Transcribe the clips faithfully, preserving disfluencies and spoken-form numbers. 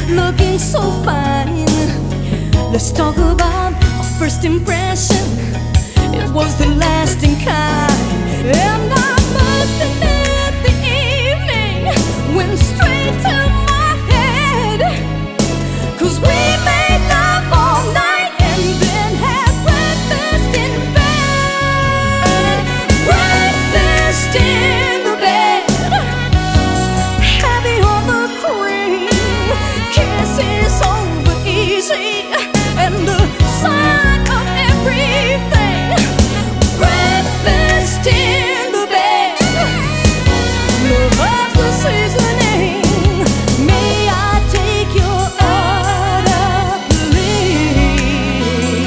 looking so fine. Let's talk about our first impression. It was the lasting kind. And I must admit the evening went straight to my head, 'cause we made love all night and then had breakfast in bed. Breakfast in the bed, heavy on the cream, kisses over easy, and the sign of everything. Breakfast in the bed, love's the seasoning. May I take your order, please?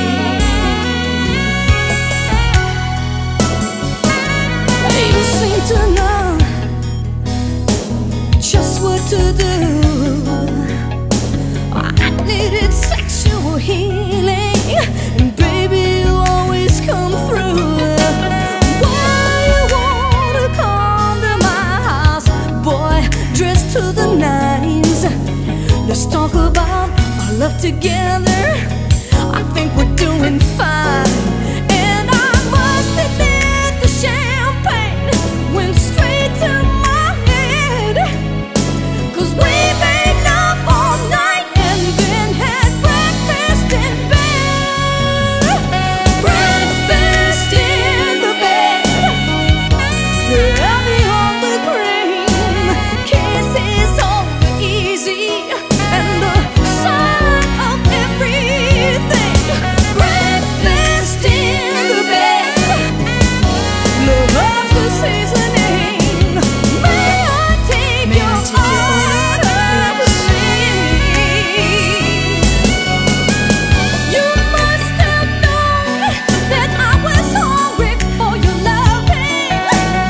You seem to know just what to do. I needed sexual healing, and baby, you always come through. Why you wanna come to my house, boy, dressed to the nines? Let's talk about our love together. I think we're doing fine. And I must admit the champagne went straight to my head, 'cause we made love all night and then had breakfast in bed. Breakfast in the bed, heavy on the cream, kisses over easy, and the sign of everything. Breakfast in the bed, love's the seasoning. May I take May I your take your order, please? You must have known that I was hungry for your loving.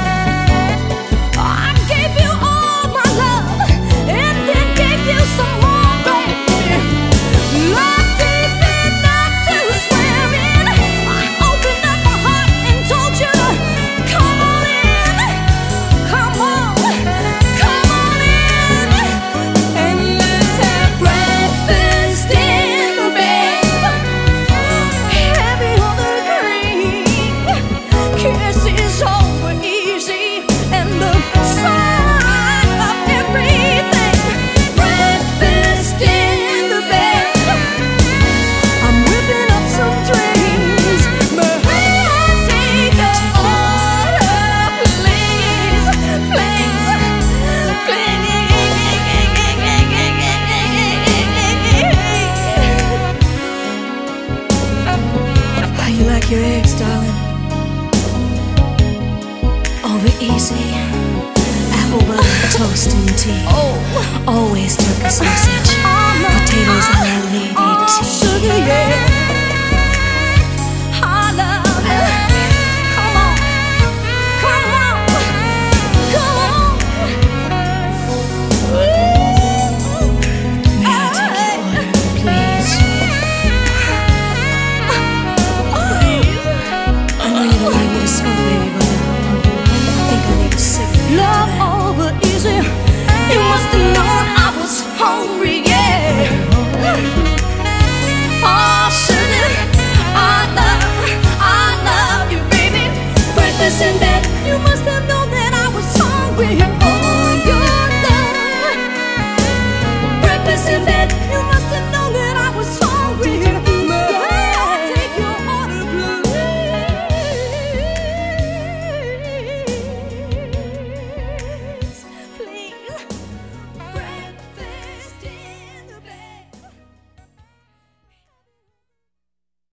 I gave you all my love and then gave you some more, baby. Love deep enough to swim in. I opened up my heart and told you, come on in, come on, come on in, and let's have breakfast in the bed. Heavy on the cream, kisses over easy, and the sign of everything. Breakfast in the bed. I'm whipping up some dreams. May I take your order, please, please, please. How you like your eggs, darling? Over easy. Apple butter, toast, and tea. Oh, Always turkey sausage. Potatoes and our lady oh, tea. sugar, yeah. I love you. Come on, come on, come on. May I take your order, please? I know you don't like me to smoke, baby, but I think I need a cigarette. Love over easy. You must have known I was hungry, yeah. Oh, sugar, I love, I love you, baby. Breakfast in bed. You must have known that I was hungry for your love. Breakfast in bed.